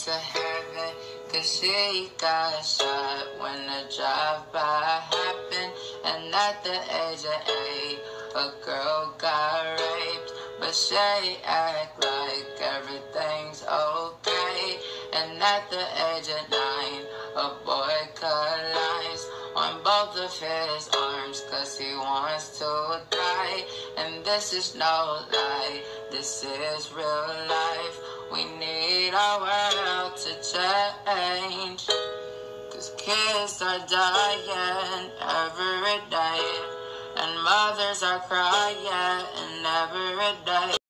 to heaven, 'cause she got shot when the drive-by happened. And at the age of 8, a girl got raped, but she act like everything's okay. And at the age of 9, a boy cut lines on both of his arms, 'cause he wants to die. And this is no lie, this is real life. We need our world to change, 'cause kids are dying every day, and mothers are crying every day.